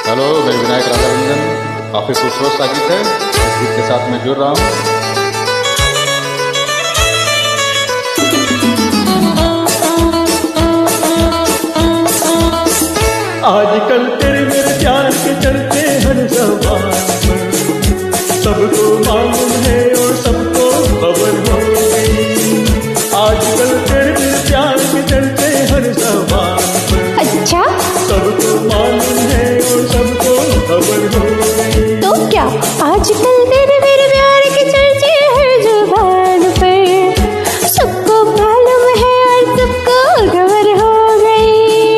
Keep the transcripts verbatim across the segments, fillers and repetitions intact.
Hello, मैं विनायक राजा रंजन। काफ़ी खूबसूरत सा गीत है। इस गीत के साथ मैं जुड़ रहा हूँ। आजकल तेरे मेरे प्यार के चलते हर ज़बान पर सबको मालूम है और सबको खबर हो गई। आजकल तेरे मेरे प्यार के चलते हर ज़बान पर अच्छा सबको मालूम है और सबको खबर हो गई। तो क्या आजकल तेरे मेरे प्यार के चर्चे हर जुबान पर सबको मालूम है और सबको खबर हो गई।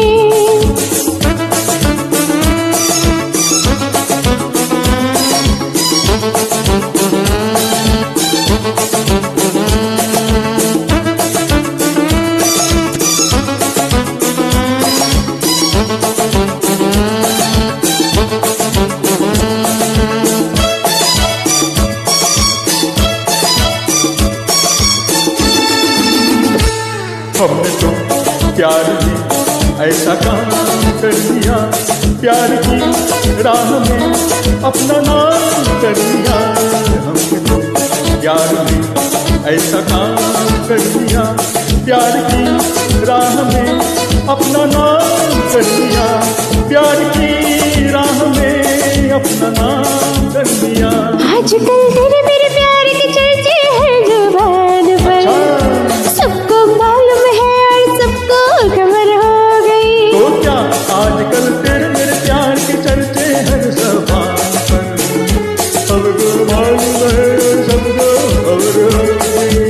हमने तो प्यार भी ऐसा काम कर दिया, प्यार की राह में अपना नाम कर दिया। हमने तो प्यार भी ऐसा काम कर दिया, प्यार की राह में अपना नाम कर दिया। प्यार की राह में अपना नाम कर दिया। आजकल तेरे मेरे प्यार के चर्चे हर जुबान पर सबको मालूम है और सबको खबर हो गई। तो क्या आजकल तेरे मेरे प्यार के चर्चे हर ज़बान पर सबको मालूम है और सबको खबर हो गई।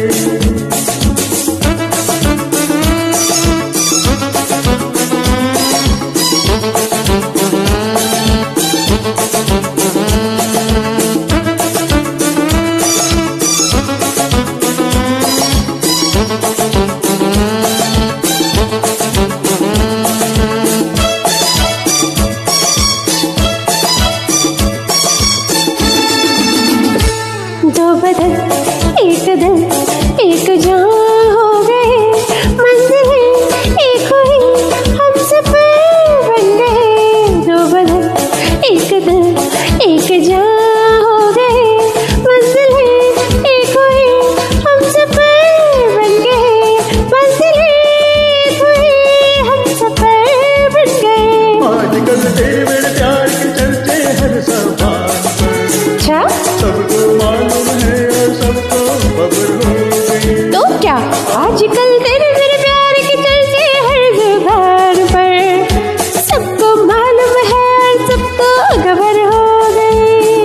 दो बदन एक दिल एक जान हो गए, मंजिलें एक हुई हम सफर बन गए। दो बदन एक दिल एक जान हो गए, मंजिलें एक हुई हम सफर बन गए। मंजिलें एक हुई हम सफर बन गए। आजकल तेरे मेरे प्यार के चर्चे हर ज़बान पर अच्छा सबको मालूम है और सबको खबर हो गई। तो क्या आजकल तेरे मेरे प्यार के चर्चे हर जुबान पर सबको मालूम है और सबको खबर हो गई।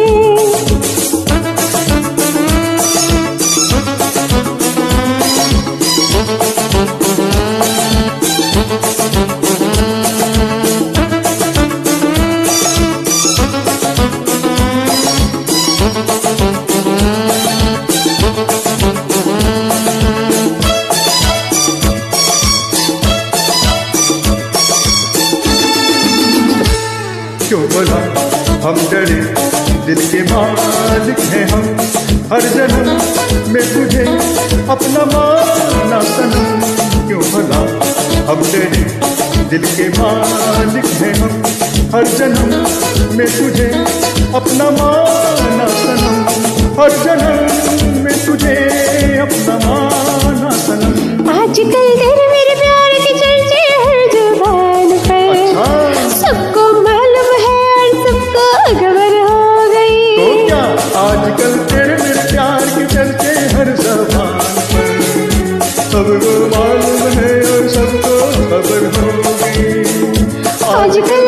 क्यों बोला हम डरे दिल के मालिक हैं हम, हर जन्म में तुझे अपना माना सनम। क्यों बोला हम डरे दिल के मालिक हैं हम, हर जन्म में तुझे अपना माना सनम। हर जन्म में तुझे अपना माना सनम। आजकल तेरे मेरे प्यार के चर्चे हर जुबान पर सबको मालूम है और सबको खबर हो गई। तो क्या आजकल तेरे मेरे प्यार के चर्चे हर ज़बान पर सबको मालूम है और सबको खबर हो गई। आजकल